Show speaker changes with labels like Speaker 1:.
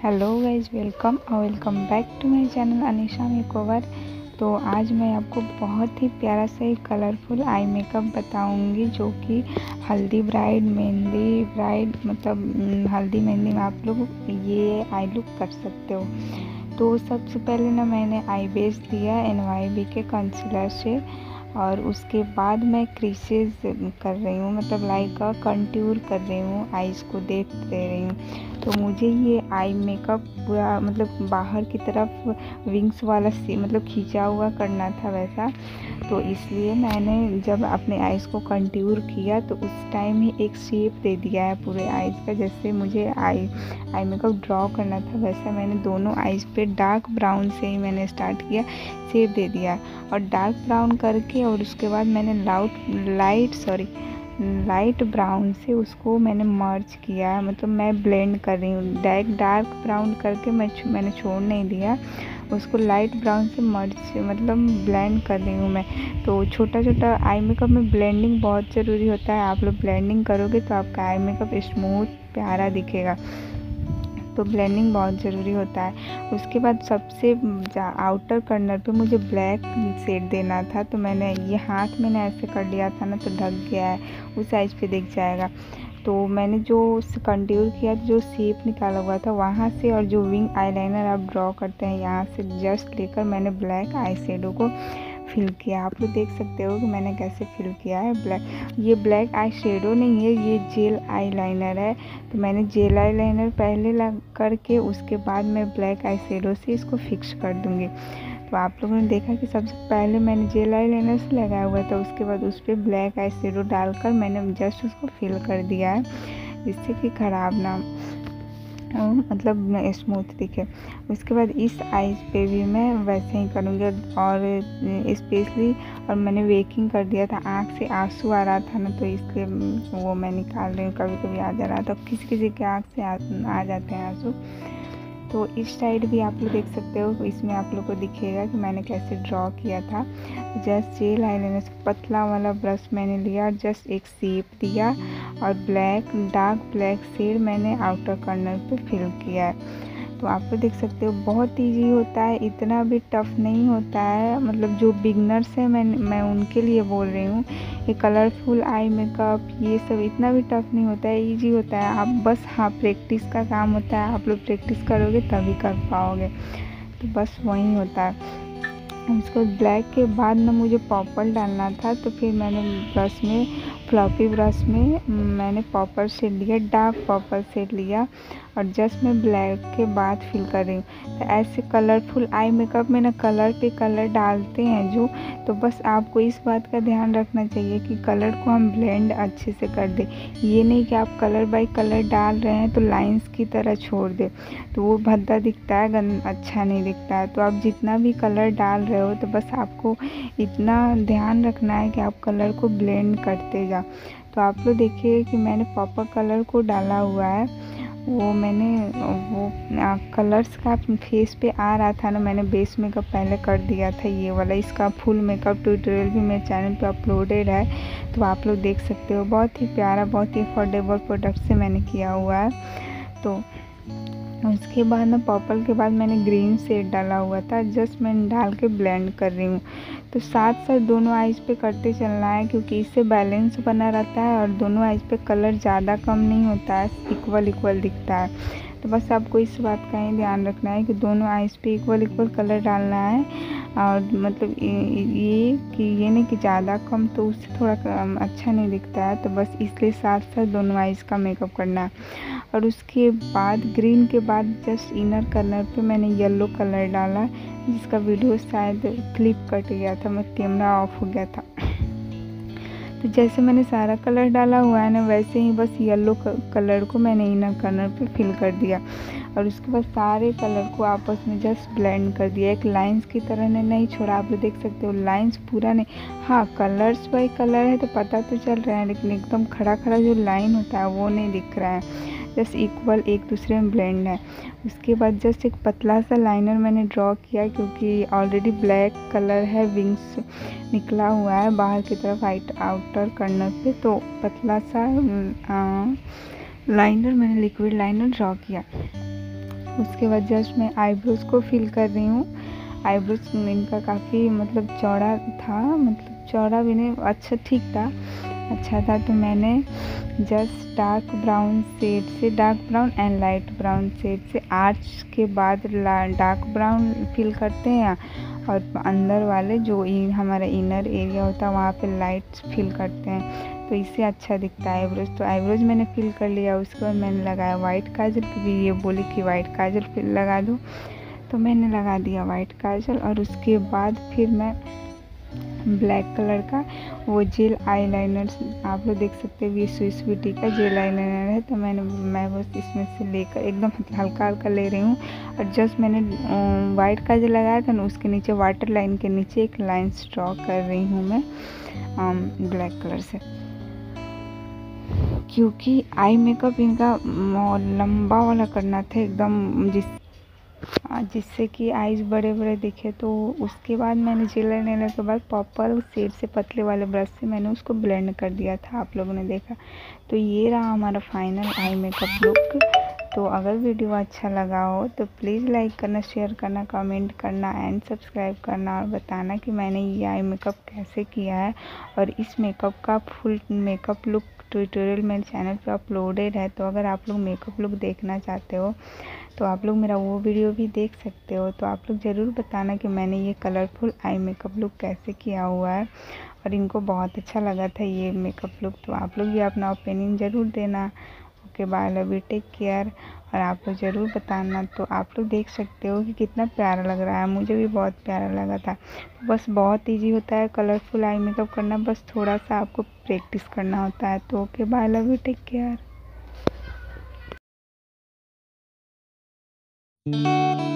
Speaker 1: Hello guys, welcome back to my channel Anisha makeover. तो आज मैं आपको बहुत ही प्यारा सा एक कलरफुल आई मेकअप बताऊंगी, जो कि हल्दी ब्राइड, मेहंदी ब्राइड, मतलब हल्दी मेहंदी में आप लोग ये आई लुक कर सकते हो। तो सबसे पहले ना मैंने आई बेस लिया NYB के कंसीलर से, और उसके बाद मैं क्रीसेस कर रही हूँ, मतलब लाइक कंटूर कर रही हूँ, आईज को देख दे रही हूँ। तो मुझे ये आई मेकअप पूरा मतलब बाहर की तरफ विंग्स वाला मतलब खींचा हुआ करना था वैसा। तो इसलिए मैंने जब अपने आईज़ को कंटूर किया तो उस टाइम ही एक शेप दे दिया है पूरे आईज़ का। जैसे मुझे आई मेकअप ड्रॉ करना था वैसा मैंने दोनों आईज़ पे डार्क ब्राउन से ही मैंने स्टार्ट किया, शेप दे दिया और डार्क ब्राउन करके, और उसके बाद मैंने लाइट ब्राउन से उसको मैंने मर्ज किया है, मतलब मैं ब्लेंड कर रही हूँ। डार्क ब्राउन करके मैंने छोड़ नहीं दिया, उसको लाइट ब्राउन से मर्ज मतलब ब्लेंड कर रही हूँ मैं। तो छोटा छोटा आई मेकअप में ब्लेंडिंग बहुत ज़रूरी होता है। आप लोग ब्लेंडिंग करोगे तो आपका आई मेकअप स्मूथ प्यारा दिखेगा, तो ब्लेंडिंग बहुत ज़रूरी होता है। उसके बाद सबसे आउटर कर्नर पे मुझे ब्लैक शेड देना था, तो मैंने ये हाथ मैंने ऐसे कर लिया था ना, तो ढक गया है, उस साइज़ पे दिख जाएगा। तो मैंने जो कंटूर किया, जो शेप निकाला हुआ था वहाँ से, और जो विंग आईलाइनर आप ड्रॉ करते हैं यहाँ से जस्ट लेकर मैंने ब्लैक आई शेडो को फिल किया। आप लोग देख सकते हो कि मैंने कैसे फिल किया है। ये ब्लैक आई शेडो नहीं है, ये जेल आई लाइनर है। तो मैंने जेल आई लाइनर पहले लग करके उसके बाद मैं ब्लैक आई शेडो से इसको फिक्स कर दूँगी। तो आप लोगों ने देखा कि सबसे पहले मैंने जेल आई लाइनर से लगाया हुआ था, उसके बाद उस पर ब्लैक आई शेडो डालकर मैंने जस्ट उसको फिल कर दिया है, जिससे कि ख़राब ना मतलब स्मूथ दिखे। उसके बाद इस आईज पे भी मैं वैसे ही करूँगी, और स्पेशली और मैंने वेकिंग कर दिया था, आँख से आंसू आ रहा था ना, तो इसलिए वो मैं निकाल रही हूँ। कभी कभी आ जा रहा था, किसी किसी के आँख से आ जाते हैं आंसू। तो इस साइड भी आप लोग देख सकते हो, इसमें आप लोग को दिखेगा कि मैंने कैसे ड्रॉ किया था। जस्ट जेल आईलाइनर से पतला वाला ब्रश मैंने लिया, जस्ट एक शेप दिया और डार्क ब्लैक शेड मैंने आउटर कॉर्नर पे फिल किया है। तो आप लोग देख सकते हो बहुत ईजी होता है, इतना भी टफ नहीं होता है। मतलब जो बिगनर्स हैं मैं उनके लिए बोल रही हूँ, ये कलरफुल आई मेकअप ये सब इतना भी टफ नहीं होता है, इजी होता है। आप बस प्रैक्टिस का काम होता है, आप लोग प्रैक्टिस करोगे तभी कर पाओगे, तो बस वही होता है। उसको ब्लैक के बाद ना मुझे पर्पल डालना था, तो फिर मैंने फ्लॉपी ब्रश में मैंने पर्पल शेड लिया, डार्क पर्पल शेड लिया, और जस्ट मैं ब्लैक के बाद फिल कर रही हूँ। तो ऐसे कलरफुल आई मेकअप में ना कलर पे कलर डालते हैं जो, तो बस आपको इस बात का ध्यान रखना चाहिए कि कलर को हम ब्लेंड अच्छे से कर दें। ये नहीं कि आप कलर बाय कलर डाल रहे हैं तो लाइंस की तरह छोड़ दें, तो वो भद्दा दिखता है, अच्छा नहीं दिखता है। तो आप जितना भी कलर डाल रहे हो तो बस आपको इतना ध्यान रखना है कि आप कलर को ब्लेंड करते जाओ। तो आप लोग देखिए कि मैंने पर्पल कलर को डाला हुआ है, वो कलर्स का फेस पे आ रहा था ना, मैंने बेस मेकअप पहले कर दिया था ये वाला। इसका फुल मेकअप ट्यूटोरियल भी मेरे चैनल पे अपलोडेड है, तो आप लोग देख सकते हो। बहुत ही प्यारा, बहुत ही अफोर्डेबल प्रोडक्ट से मैंने किया हुआ है। तो उसके बाद ना पर्पल के बाद मैंने ग्रीन शेड डाला हुआ था, जस्ट मैंने डाल के ब्लेंड कर रही हूँ। तो साथ साथ दोनों आईज पे करते चलना है, क्योंकि इससे बैलेंस बना रहता है और दोनों आईज पे कलर ज़्यादा कम नहीं होता है, इक्वल दिखता है। तो बस आपको इस बात का ही ध्यान रखना है कि दोनों आईज पे इक्वल कलर डालना है, और मतलब ये नहीं कि ज़्यादा कम, तो उससे थोड़ा अच्छा नहीं दिखता है। तो बस इसलिए साथ साथ दोनों आईज का मेकअप करना है। और उसके बाद ग्रीन के बाद जस्ट इनर कलर पे मैंने येलो कलर डाला, जिसका वीडियो शायद क्लिप कट गया था, मैं कैमरा ऑफ हो गया था। तो जैसे मैंने सारा कलर डाला हुआ है ना, वैसे ही बस येलो कलर को मैंने इनर कलर पे फिल कर दिया, और उसके बाद सारे कलर को आपस में जस्ट ब्लेंड कर दिया। एक लाइंस की तरह ने नहीं छोड़ा, आप लोग देख सकते हो, लाइंस पूरा नहीं, हाँ कलर्स बाई कलर है तो पता तो चल रहा है, लेकिन एकदम खड़ा जो लाइन होता है वो नहीं दिख रहा है, जस्ट इक्वल एक दूसरे में ब्लेंड है। उसके बाद जस्ट एक पतला सा लाइनर मैंने ड्रॉ किया, क्योंकि ऑलरेडी ब्लैक कलर है, विंग्स निकला हुआ है बाहर की तरफ आउटर कॉर्नर पे, तो पतला सा लाइनर मैंने लिक्विड लाइनर ड्रॉ किया। उसके बाद जस्ट मैं आईब्रोज़ को फिल कर रही हूँ। आईब्रोज़ इनका काफ़ी मतलब चौड़ा था, मतलब चौड़ा भी नहीं, अच्छा ठीक था, अच्छा था। तो मैंने जस्ट डार्क ब्राउन शेड से, dark brown and light brown shade से आर्च के बाद डार्क ब्राउन फिल करते हैं, और अंदर वाले जो हमारा इनर एरिया होता है वहाँ पे लाइट फिल करते हैं, तो इससे अच्छा दिखता है आईब्रोज। तो आईब्रोज मैंने फिल कर लिया। उसके बाद मैंने लगाया वाइट काजल, क्योंकि ये बोली कि वाइट काजल फिर लगा दो, तो मैंने लगा दिया वाइट काजल। और उसके बाद फिर मैं ब्लैक कलर का वो जेल आईलाइनर, आप लोग देख सकते हो ये स्विस ब्यूटी का जेल आईलाइनर है, तो मैं बस इसमें से लेकर एकदम हल्का हल्का ले रही हूँ। और जस्ट मैंने वाइट का जो लगाया था ना, उसके नीचे वाटर लाइन के नीचे एक लाइन ड्रॉ कर रही हूँ मैं ब्लैक कलर से, क्योंकि आई मेकअप इनका लंबा वाला करना था एकदम, जिससे कि आईज बड़े बड़े दिखे। तो उसके बाद मैंने जेलर नेलर के बाद पर्पल शेड से पतले वाले ब्रश से मैंने उसको ब्लेंड कर दिया था, आप लोगों ने देखा। तो ये रहा हमारा फाइनल आई मेकअप लुक। तो अगर वीडियो अच्छा लगा हो तो प्लीज़ लाइक करना, शेयर करना, कमेंट करना एंड सब्सक्राइब करना, और बताना कि मैंने ये आई मेकअप कैसे किया है। और इस मेकअप का फुल मेकअप लुक ट्यूटोरियल मेरे चैनल पे अपलोडेड है, तो अगर आप लोग मेकअप लुक देखना चाहते हो तो आप लोग मेरा वो वीडियो भी देख सकते हो। तो आप लोग ज़रूर बताना कि मैंने ये कलरफुल आई मेकअप लुक कैसे किया हुआ है, और इनको बहुत अच्छा लगा था ये मेकअप लुक। तो आप लोग भी अपना ओपिनियन ज़रूर देना। Okay bye, love you, take care. और आप लोग ज़रूर बताना। तो आप लोग देख सकते हो कि कितना प्यारा लग रहा है, मुझे भी बहुत प्यारा लगा था। बस बहुत ईजी होता है कलरफुल आई मेकअप करना, बस थोड़ा सा आपको प्रैक्टिस करना होता है। तो okay bye, love you, take care.